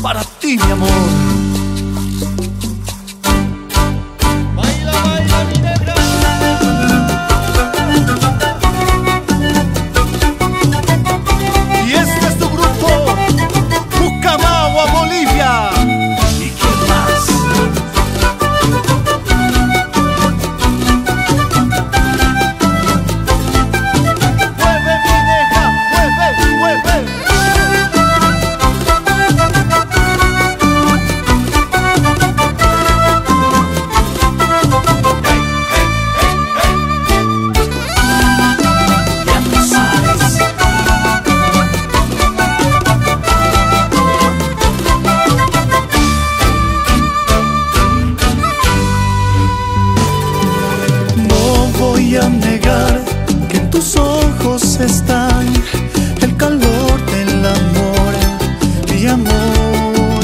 para ti, mi amor. Baila, baila, mi negra. Y este es tu grupo, Pucamaua, Bolivia. ¿Y quién más? Mueve, mi negra, mueve, mueve. Voy a negar que en tus ojos están el calor del amor, mi amor.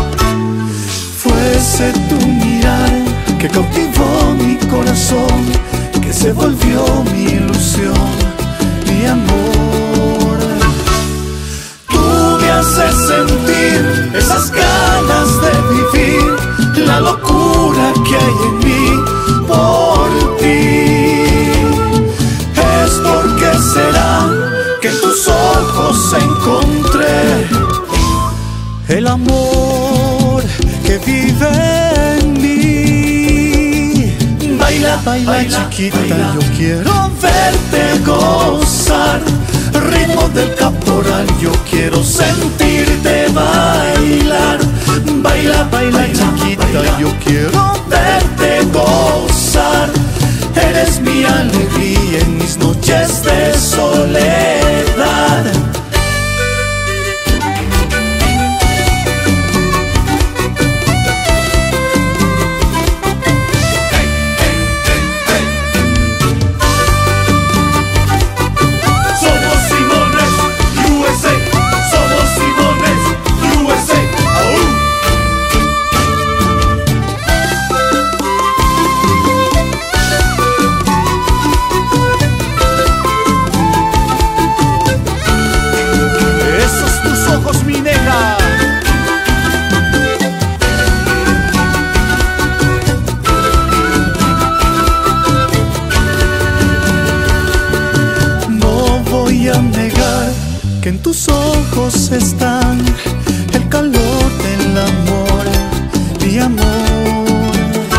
Fuese tu mirar que cautivó mi corazón, que se volvió mi ilusión, mi amor. Tú me haces sentir esas ganas de vivir, la locura que hay en mí por ti. Es porque será que en tus ojos encontré el amor que vive en mí. Baila, baila, chiquita, baila. Yo quiero verte gozar, ritmo del caporal, yo quiero sentirte bailar. Baila, baila, chiquita, baila. Yo quiero verte gozar. Eres mi alegría en mis noches de soledad. Somos Simones USA, somos Simones USA. ¡Aú! Esos tus ojos, mi negra. No voy a negar que en tus ojos están el calor del amor, mi amor.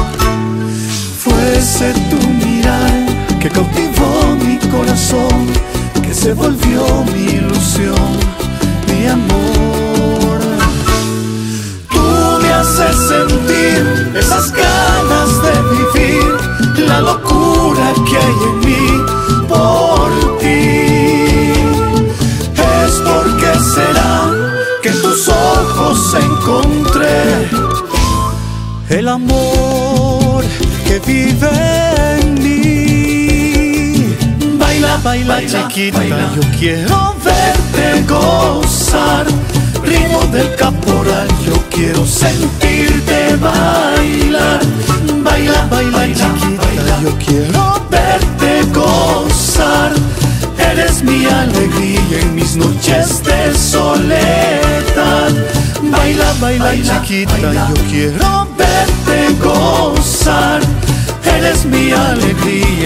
Fuese tu mirar que cautivó mi corazón, que se volvió mi ilusión, mi amor. Tú me haces sentir esas ganas de vivir, la locura que hay en mí por ti. Es porque será que en tus ojos encontré el amor que vive en mí. Baila, baila, baila, chiquita, baila. Yo quiero verte gozar, ritmo del caporal, yo quiero sentirte bailar. Baila, baila, chiquita, baila. Yo quiero verte gozar. Eres mi alegría en mis noches de soledad. Baila, baila, baila, chiquita, baila. Yo quiero verte gozar. Eres mi alegría